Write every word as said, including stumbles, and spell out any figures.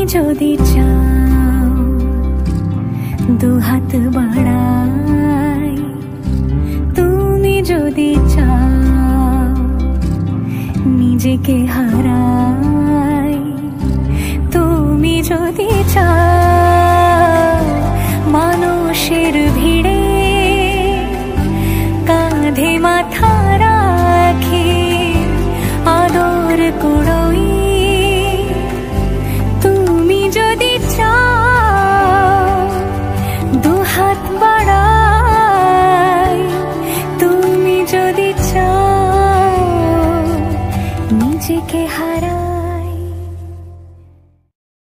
যদি চাও দুহাত বাড়াই, তুমি যদি চাও নিজেকে হারাই, তুমি যদি চাও মানুষের ভিড়ে কাঁধে মাথা